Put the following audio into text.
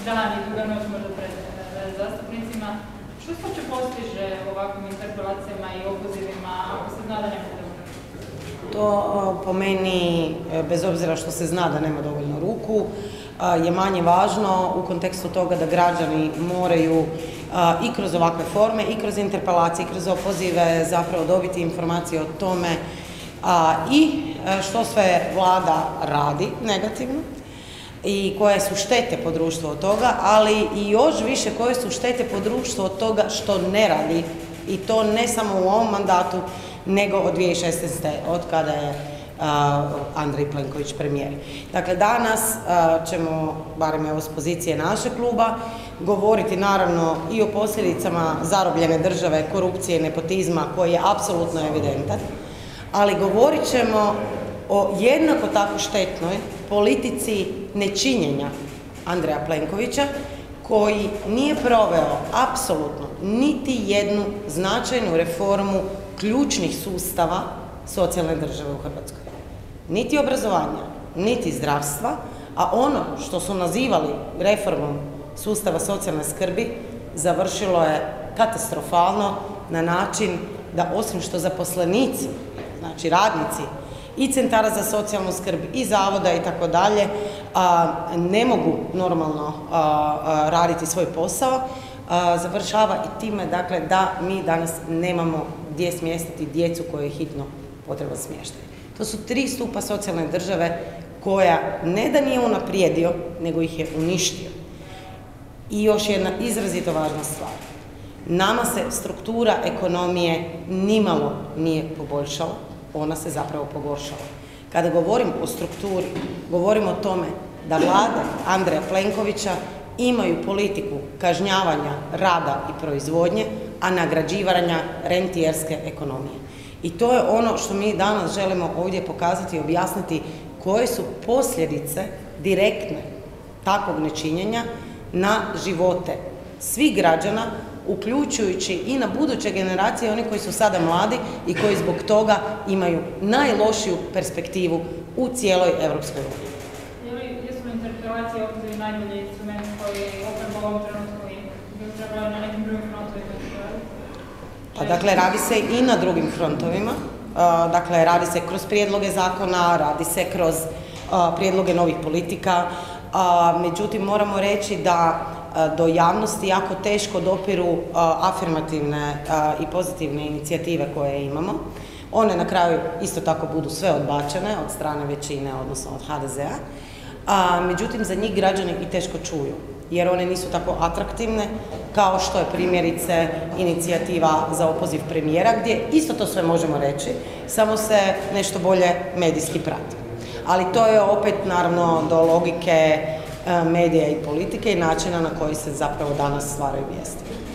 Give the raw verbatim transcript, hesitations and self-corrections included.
dan i duga noć možda pred zastupnicima. Što se uopće postiže ovakvim interpelacijama i opozivima ako se zna da nema dovoljno? To po meni, bez obzira što se zna da nema dovoljno ruku, je manje važno u kontekstu toga da građani moraju i kroz ovakve forme, i kroz interpelacije, i kroz opozive zapravo dobiti informacije o tome i što sve vlada radi negativno i koje su štete po društvu od toga, ali i još više koje su štete po društvu od toga što ne radi, i to ne samo u ovom mandatu, nego od dvije tisuće šesnaeste. od kada je Andrej Plenković premijer. Dakle, danas ćemo, barem evo s pozicije našeg kluba, govoriti naravno i o posljedicama zarobljene države, korupcije i nepotizma koji je apsolutno evidentan, ali govorit ćemo o jednako tako štetnoj politici nečinjenja Andreja Plenkovića, koji nije proveo apsolutno niti jednu značajnu reformu ključnih sustava socijalne države u Hrvatskoj. Niti obrazovanja, niti zdravstva, a ono što su nazivali reformom sustava socijalne skrbi završilo je katastrofalno na način da osim što zaposlenici, znači radnici i centara za socijalnu skrb i zavoda i tako dalje ne mogu normalno raditi svoj posao, završava i time dakle, da mi danas nemamo gdje smjestiti djecu koje je hitno potreban smještaj. To su tri stupa socijalne države koja ne da nije unaprijedio, nego ih je uništio. I još jedna izrazito važna stvar. Nama se struktura ekonomije nimalo nije poboljšala, ona se zapravo pogoršala. Kada govorim o strukturi, govorim o tome da vlade Andreja Plenkovića imaju politiku kažnjavanja rada i proizvodnje, a nagrađivanja rentijerske ekonomije. I to je ono što mi danas želimo ovdje pokazati i objasniti koje su posljedice direktne takvog nečinjenja na živote svih građana, uključujući i na buduće generacije, oni koji su sada mladi i koji zbog toga imaju najlošiju perspektivu u cijeloj Europskoj uniji. Jesu li interpelacije opozivi najbolji instrument koji oprema u ovom trenutku i bi trebali na nekim drugim frontovima? Pa dakle, radi se i na drugim frontovima. Dakle, radi se kroz prijedloge zakona, radi se kroz prijedloge novih politika. Međutim, moramo reći da do javnosti jako teško dopiru afirmativne i pozitivne inicijative koje imamo. One na kraju isto tako budu sve odbačene od strane većine, odnosno od ha de zea. Međutim, za njih građani i teško čuju, jer one nisu tako atraktivne kao što je primjerice inicijativa za opoziv premijera, gdje isto to sve možemo reći, samo se nešto bolje medijski prati. Ali to je opet naravno do logike medija i politike i načina na koji se zapravo danas stvaraju vijesti.